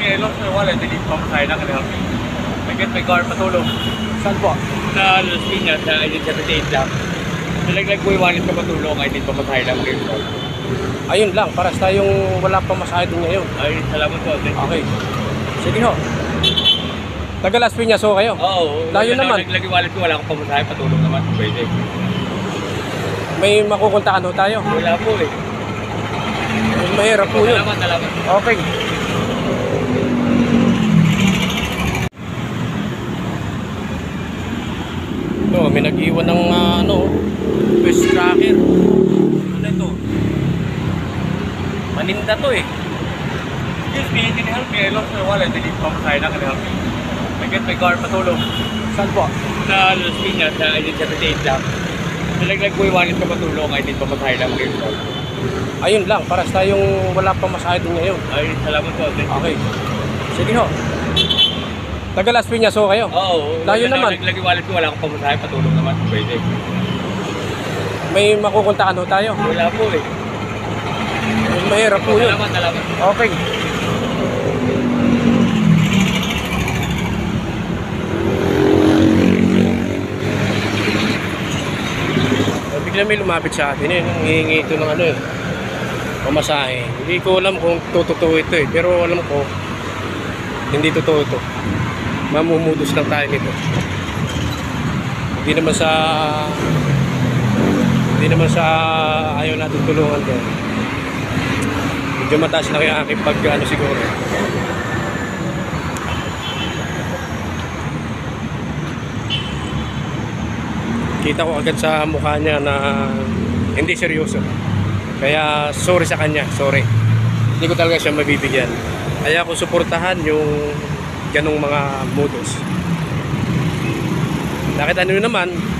me. I lost my wallet. I need pamasahe na. Can you help me? I get my car. Patulong. Saan po? Sa Las Piñas, sa I need 78 lang. Nalaglag ko yung wallet ko patulong. I need pamasahe lang. Ayun lang, para sa tayong wala pang masahe din ngayon. Ay, salamat po. Okay. Sige ho. Taga Las Piñas ho kayo? Oo. Layo naman. Nalaglag yung wallet ko. Wala akong pamasahe. Patulong naman. Pwede. May makukuntaan ho tayo. Wala po eh. Mahirap po yun. Salamat. Okay. Ito, may nag-iwan ng bus tracker. Ano ito? Maninda to eh. Excuse me, can you help me? I lost my wallet. I need pamasahe na. Can you help me? I get my car. Patulong. Saan po? Sa Las Piñas, sa I need 78 lang. Nalaglag ko yung wallet ko patulong. I need pamasahe lang. Ayun lang, para sa tayong wala pang masahe din ngayon. Ay, salamat po. Okay. Sige ho. Taga Las Piñas ho kayo? Oo. Layo naman. Nalaglag yung wallet ko. Wala akong pamasahe. Patulong naman. Pwede. May makukuntaan ho tayo. Wala po eh. Mahirap po yun. Salamat. Okay. Bigla may lumapit sa atin eh. Nangihingi ito ng pamasahe. Hindi ko alam kung totoo ito eh. Pero alam ko, hindi totoo ito. Mamumudos lang tayo nito. Hindi naman sa ayaw natin tulungan ko. Medyo mataas lang yung aking siguro. Kita ko agad sa mukha niya na hindi seryoso. Kaya sorry sa kanya, sorry. Hindi ko talaga siya mabibigyan. Kaya ako suportahan yung ganong mga modus. Nakita niyo naman,